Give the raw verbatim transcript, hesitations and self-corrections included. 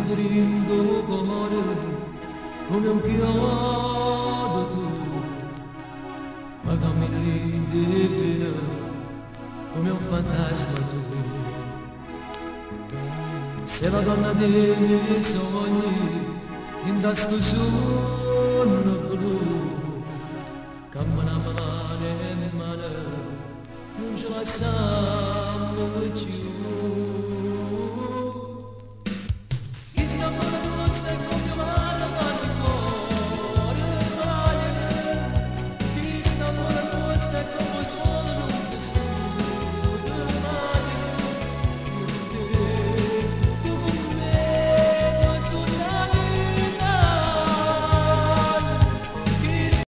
dentro cuore come un chiodo tu, ma cammini di pena come un fantasma tu. Sei la donna dei miei sogni in questo sonno blu, cammina male in mano, non ce la sanno più.